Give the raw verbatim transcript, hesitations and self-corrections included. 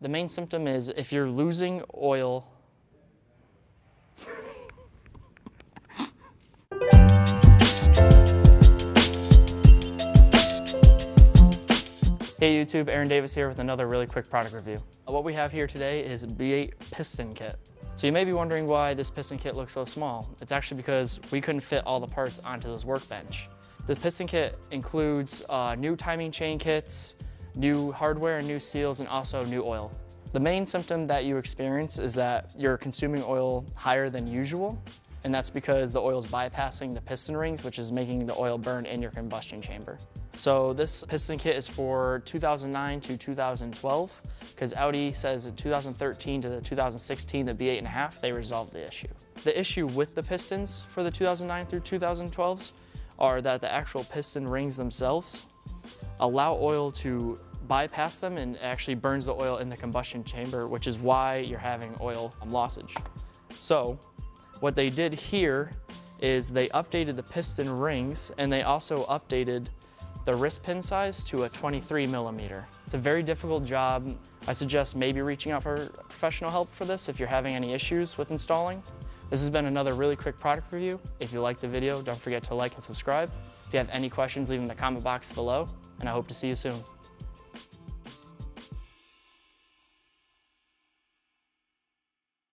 The main symptom is if you're losing oil. Hey YouTube, Aaron Davis here with another really quick product review. What we have here today is B eight Piston Kit. So you may be wondering why this piston kit looks so small. It's actually because we couldn't fit all the parts onto this workbench. The piston kit includes uh, new timing chain kits, new hardware and new seals, and also new oil. The main symptom that you experience is that you're consuming oil higher than usual, and that's because the oil is bypassing the piston rings, which is making the oil burn in your combustion chamber. So this piston kit is for two thousand nine to two thousand twelve, because Audi says in two thousand thirteen to two thousand sixteen, the B eight and a half, they resolved the issue. The issue with the pistons for the two thousand nine through two thousand twelves are that the actual piston rings themselves allow oil to bypass them and actually burns the oil in the combustion chamber, which is why you're having oil lossage. So what they did here is they updated the piston rings, and they also updated the wrist pin size to a twenty-three millimeter. It's a very difficult job. I suggest maybe reaching out for professional help for this if you're having any issues with installing. This has been another really quick product review. If you liked the video, don't forget to like and subscribe. If you have any questions, leave them in the comment box below, and I hope to see you soon.